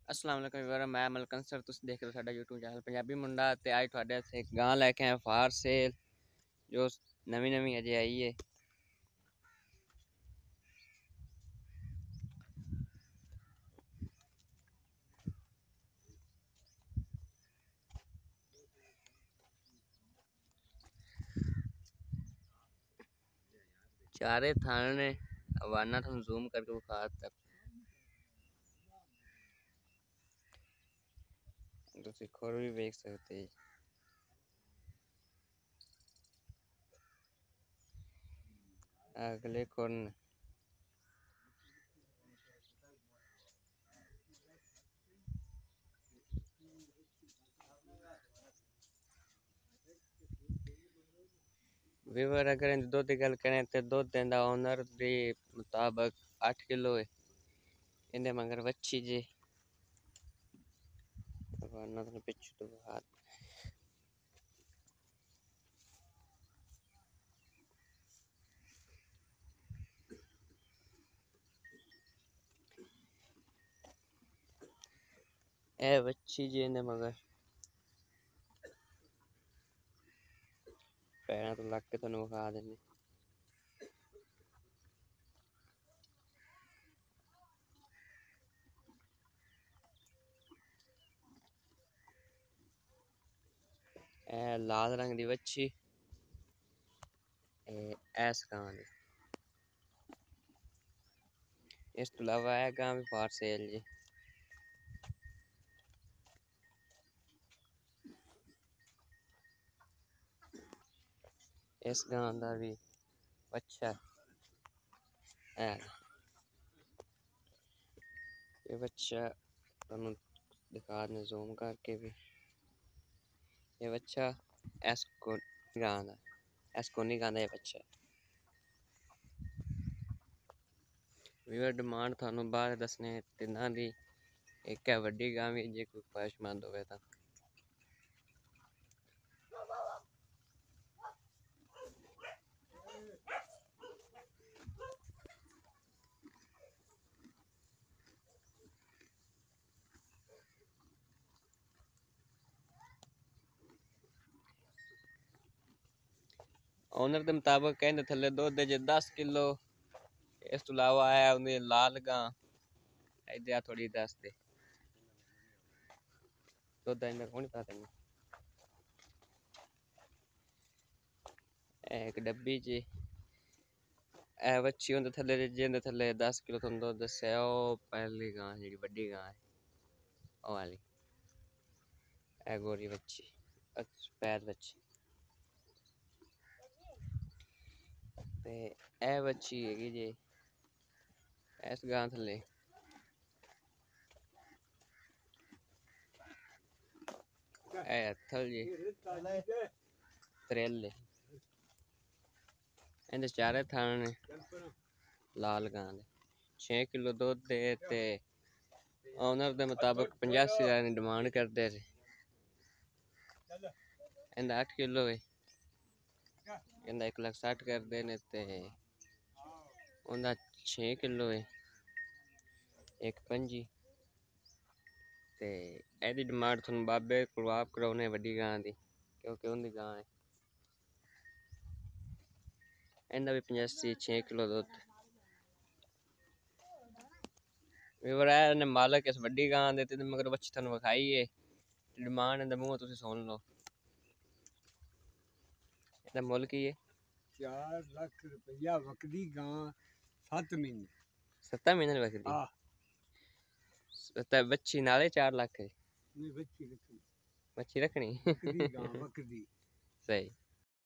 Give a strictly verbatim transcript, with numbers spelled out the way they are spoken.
अस्सलाम वालेकुम व्यूअर, मैं मलिक अंसर, तुम देख रहे हो साडा यूट्यूब चैनल पंजाबी मुंडा। ते अज तुहाडे वास्ते एक गां लैके आए फार सेल जो नवी नवी अजे आई है। चारे थाने ने हवाना तुम जूम करके विखा तक तुम खोर भी देख सकते हैं। अगले खोर ने व्यूअर अगर इन दुध की गल करें तो दुध देंदा ओनर के मुताबिक आठ किलो है। इनके मगर वच्छी जी हवाना तुम पिछू तो विखा ए वच्छी जी इनके मगर पैर तो लग के तुम विखा देने। ए लाल रंग की वच्छी ऐस गां दी। इस तो अलावा है गां भी फार सेल जी। इस गां का भी बच्चा है। ये बच्चा तुम दिखा दें जूम करके भी। ये बच्चा एसको गां दा एसकोनी गां दा ये बच्चा। व्यूअर डिमांड थानू बाद दसने तिना दी। एक है वड्डी गां भी जे कोई ख्वाहिशमंद होवे तां। ओनर के मुताबिक कहते थले दुध जे दस किलो। इस तो अलावा है उन्हें लाल गां इधर थोड़ी दस दे दुध इन्हें कौन पता नहीं। एक डब्बी जी ए बच्ची उनके थले जिंदे थले दस किलो तुम दुध दस्या ओ पहली गां जी वड्डी गां है ओ वाली ए गोरी बच्ची सफेद बच्ची ते ए बच्ची हैगी जी इस गां थले ए हथल जी त्रेले इनके चारे थाने लाल गां दे छे किलो दुध दे ते ओनर के मुताबिक पचासी हजार डिमांड करते थे। इनका आठ किलो है इनका एक लाख साठ कर देने ते उनका छे किलो है एक पंजी ते एदी डिमांड तुम बाबे को आप कराने वड्डी गां दी क्योंकि उनकी गां है। इनका भी पचासी छे किलो दुध। ने मालक इस वड्डी गां दे ते मगर बच्ची थानू विखाई है डिमांड इंदा मुंह तुसी सुन लो। इहदा मुल की है चार लाख रुपया वकदी गां सत्त महीने सत्ता महीने वकदी हाँ ते बच्ची नाले चार लाख है नहीं बच्ची रखनी बच्ची रखनी वकदी गां वकदी सही।